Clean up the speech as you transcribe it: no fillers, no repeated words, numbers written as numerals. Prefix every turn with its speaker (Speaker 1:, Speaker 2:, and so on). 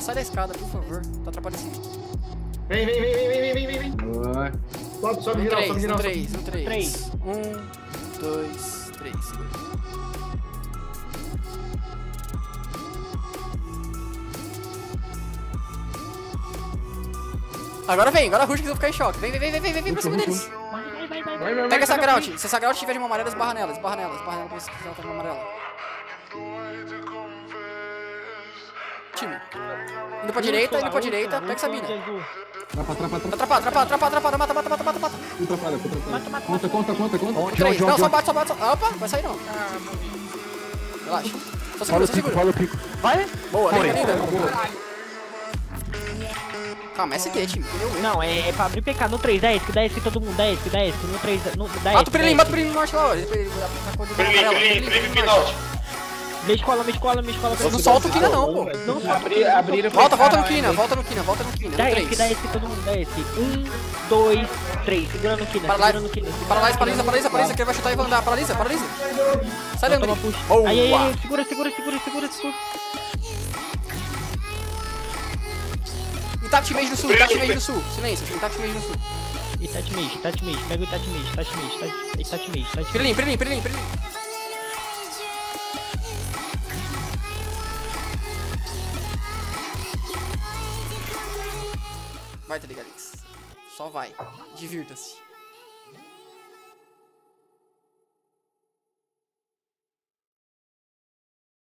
Speaker 1: sai da escada, por favor. Tá atrapalhando.
Speaker 2: Vem.
Speaker 3: Boa.
Speaker 2: Sobe, geral, sobe, geral.
Speaker 1: 3. 1, 2, 3. Segura. Agora vem, agora rush que eu vou ficar em choque. Vem pra cima deles. Pega essa grout. Se essa grout tiver de uma amarela, esbarra nela pra você que ela tá de uma amarela. Time. Indo pra direita, pega essa mina. Atrapado, mata.
Speaker 3: Conta.
Speaker 1: 3, não, só bate. Opa, vai sair não. Relaxa. Só segura.
Speaker 3: Fala o pico.
Speaker 4: Vai.
Speaker 1: Boa, linda. Calma, essa aqui é time, entendeu?
Speaker 4: Não, é pra abrir PK no 3, 10 que todo mundo, 10 no 3, no 10.
Speaker 1: Mata o Prelim no norte lá, ó.
Speaker 2: Prelim, norte.
Speaker 4: Me escola.
Speaker 1: Não solta o Kina não, pô.
Speaker 4: Não solta.
Speaker 3: Abriram.
Speaker 1: Volta no Kina. No 3.
Speaker 4: 10 que todo mundo, 10. 1, 2, 3. Segura no Kina.
Speaker 1: Paralisa, que ele vai chutar e vai andar. Paralisa. Sai dentro.
Speaker 4: Aí, segura.
Speaker 1: Impact Mage no sul. Silêncio, Impact Mage no sul.
Speaker 4: Impact Mage. Pega o Impact Mage.
Speaker 1: Prelim. Vai, tá ligado? Só vai. Divirta-se.